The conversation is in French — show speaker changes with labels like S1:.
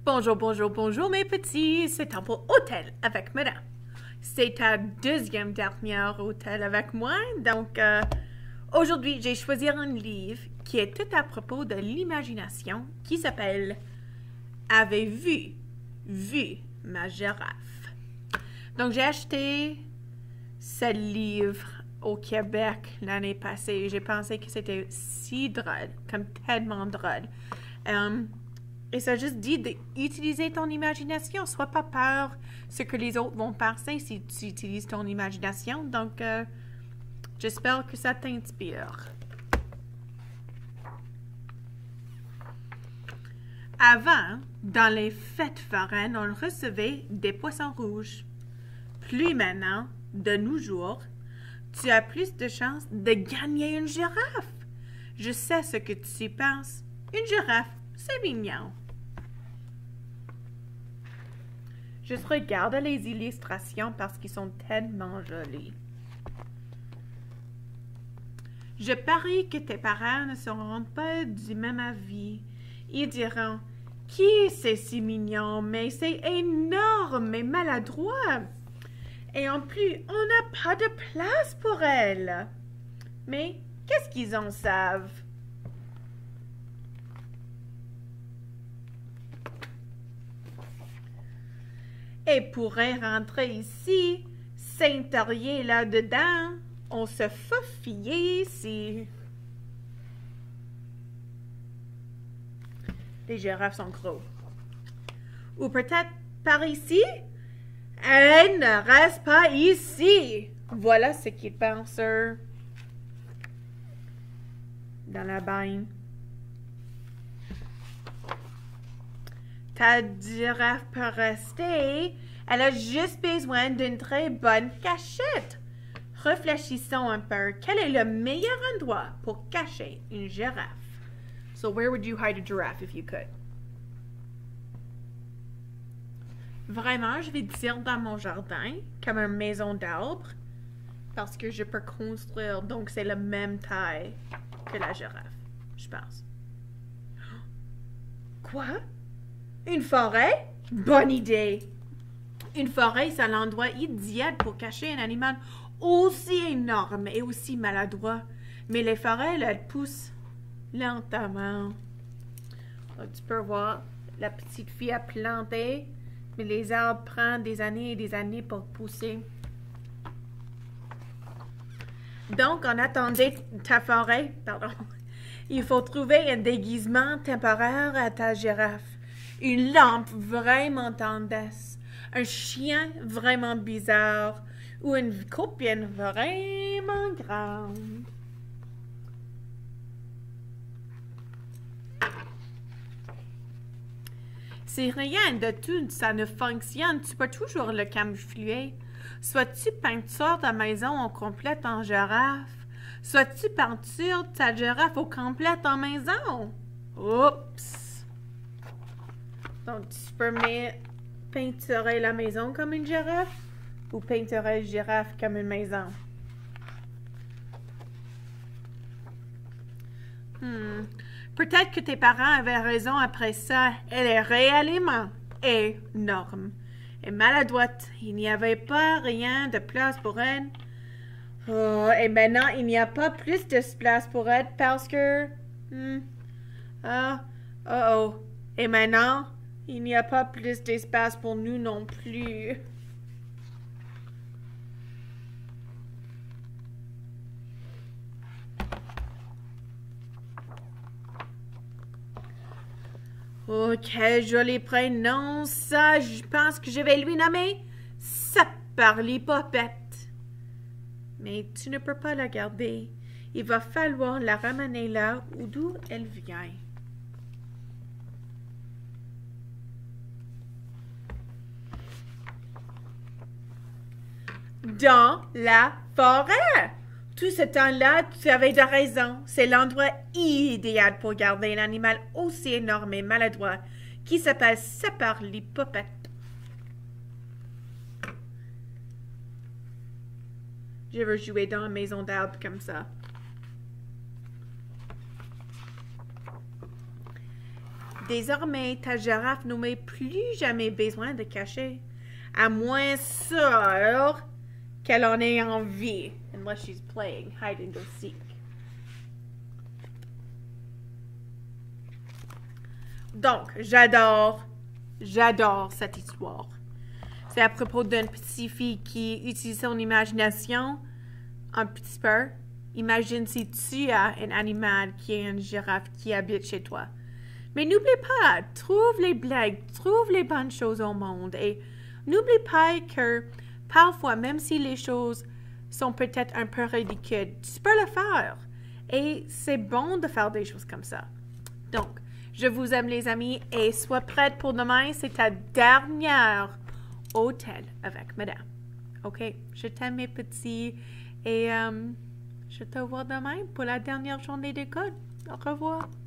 S1: Bonjour, bonjour, bonjour mes petits, c'est temps pour Hôtel avec Madame. C'est ta deuxième dernière hôtel avec moi, donc aujourd'hui j'ai choisi un livre qui est tout à propos de l'imagination qui s'appelle Avez-vous vu ma girafe? Donc j'ai acheté ce livre au Québec l'année passée. J'ai pensé que c'était si drôle, comme tellement drôle. Et ça juste dit d'utiliser ton imagination. Sois pas peur ce que les autres vont penser si tu utilises ton imagination. Donc, j'espère que ça t'inspire. Avant, dans les fêtes foraines, on recevait des poissons rouges. Plus maintenant, de nos jours, tu as plus de chances de gagner une girafe. Je sais ce que tu penses. Une girafe, c'est mignon. Juste regarde les illustrations parce qu'ils sont tellement jolis. Je parie que tes parents ne seront pas du même avis. Ils diront « Qui c'est si mignon, mais c'est énorme et maladroit. Et en plus, on n'a pas de place pour elle. » Mais qu'est-ce qu'ils en savent? Et pourrait rentrer ici, s'intérieur là-dedans, on se faufiller ici. Les girafes sont gros. Ou peut-être par ici? Elle ne reste pas ici. Voilà ce qu'ils pensent dans la bagne. Ta girafe peut rester. Elle a juste besoin d'une très bonne cachette. Réfléchissons un peu. Quel est le meilleur endroit pour cacher une girafe? So where would you hide a giraffe if you could? Vraiment, je vais dire dans mon jardin, comme une maison d'arbre, parce que je peux construire, donc c'est la même taille que la girafe, je pense. Quoi? Une forêt? Bonne idée! Une forêt, c'est l'endroit idéal pour cacher un animal aussi énorme et aussi maladroit. Mais les forêts, là, elles poussent lentement. Donc, tu peux voir, la petite fille a planté, mais les arbres prennent des années et des années pour pousser. Donc, en attendant ta forêt, il faut trouver un déguisement temporaire à ta girafe. Une lampe vraiment tendance, un chien vraiment bizarre ou une copine vraiment grande. Si rien de tout ça ne fonctionne, tu peux toujours le camoufler. Soit-tu peinture ta maison au complet en girafe, soit-tu peinture ta girafe au complet en maison. Oups! Donc, tu peux peinturer la maison comme une girafe ou peinturer la girafe comme une maison. Peut-être que tes parents avaient raison après ça. Elle est réellement énorme et maladroite. Il n'y avait pas rien de place pour elle. Oh, et maintenant, il n'y a pas plus de place pour elle parce que... Et maintenant, il n'y a pas plus d'espace pour nous non plus. Oh, quel joli prénom, ça! Je pense que je vais lui nommer Saparlipopette. Mais tu ne peux pas la garder. Il va falloir la ramener là d'où elle vient. Dans la forêt. Tout ce temps-là, tu avais de raison. C'est l'endroit idéal pour garder un animal aussi énorme et maladroit qui s'appelle Saparlipopette. Je veux jouer dans une maison d'arbre comme ça. Désormais, ta girafe n'aurait plus jamais besoin de cacher. À moins sûr qu'elle en ait envie. Unless she's playing hide and go seek. Donc, j'adore cette histoire. C'est à propos d'une petite fille qui utilise son imagination un petit peu. Imagine si tu as un animal qui est une girafe qui habite chez toi. Mais n'oublie pas, trouve les blagues, trouve les bonnes choses au monde et n'oublie pas que parfois, même si les choses sont peut-être un peu ridicules, tu peux le faire. Et c'est bon de faire des choses comme ça. Donc, je vous aime les amis et sois prête pour demain. C'est ta dernière hôtel avec madame. OK? Je t'aime mes petits et je te vois demain pour la dernière journée d'école. Au revoir.